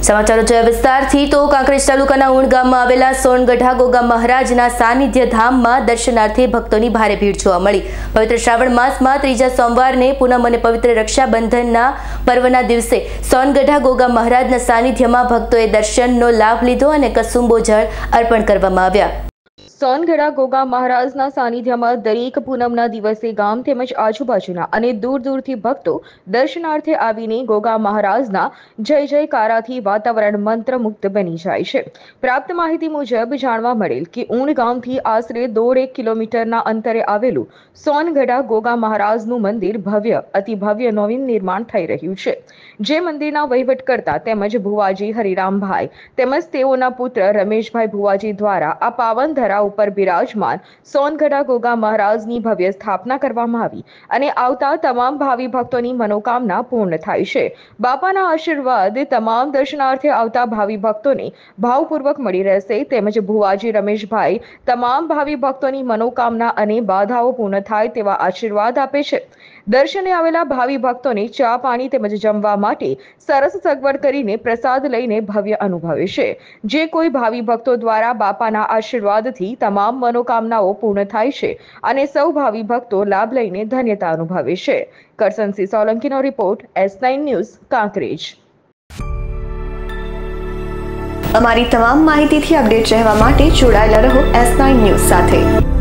સમાચારો જોયા વિસ્તારથી તો કાંકરેજ તાલુકાના ઉણ ગામમાં આવેલા સોનગઢા ગોગા મહારાજના સાનિધ્ય ધામમાં દર્શનાર્થે ભક્તોની ભારે ભીડ જોવા મળી। પવિત્ર શ્રાવણ માસમાં ત્રીજા સોમવારને પૂનમ અને પવિત્ર રક્ષાબંધનના પર્વના દિવસે સોનગઢા ગોગા મહારાજના સાનિધ્યમાં ભક્તોએ દર્શનનો લાભ લીધો અને કસુંબો જળ અર્પણ કરવામાં આવ્યા। સોનગઢા ગોગા મહારાજના સાનિધ્યમાં દરેક પૂનમના દિવસે ગામ તેમજ આજુબાજુના અને દૂર દૂરથી ભક્તો દર્શનાર્થે આવીને ગોગા મહારાજના જય જયકારાથી વાતાવરણ મંત્રમુગ્ધ બની જાય છે। પ્રાપ્ત માહિતી મુજબ જાણવા મળેલ કે ઉણ ગામથી આશરે 1.5 કિલોમીટરના અંતરે આવેલું સોનગઢા ગોગા મહારાજનું મંદિર અતિ ભવ્ય નવીન નિર્માણ થઈ રહ્યું છે। જે મંદિરના વહીવટકર્તા તેમજ ભુવાજી હરિરામભાઈ તેમજ તેઓના પુત્ર રમેશભાઈ ભુવાજી દ્વારા આ પાવન ધરા ઉપર બિરાજમાન સોનગઢા ગોગા મહારાજની ભવ્ય સ્થાપના કરવામાં આવી અને આવતા તમામ ભાવિ ભક્તોની મનોકામના પૂર્ણ થાય છે। બાપાના આશીર્વાદ તમામ દર્શનાર્થે આવતા ભાવિ ભક્તોને ભાવપૂર્વક મળી રહેશે તેમજ ભુવાજી રમેશભાઈ તમામ ભાવિ ભક્તોની મનોકામના અને બાધાઓ પૂર્ણ થાય તેવા આશીર્વાદ આપે છે। દર્શને આવેલા ભાવિ ભક્તોને ચા પાણી તેમજ જમવા માટે સરસ સગવડ કરીને પ્રસાદ લઈને ભવ્ય અનુભવે છે। જે કોઈ ભાવિ ભક્તો દ્વારા બાપાના આશીર્વાદથી તમામ મનોકામનાઓ પૂર્ણ થાય છે અને સૌ ભાવિ ભક્તો લાભ લઈને ધન્યતા અનુભવે છે। કરસનસિંહ સોલંકીનો રિપોર્ટ S9 ન્યૂઝ કાંકરેજ। અમારી તમામ માહિતીથી અપડેટ રહેવા માટે જોડાયેલા રહો S9 ન્યૂઝ સાથે।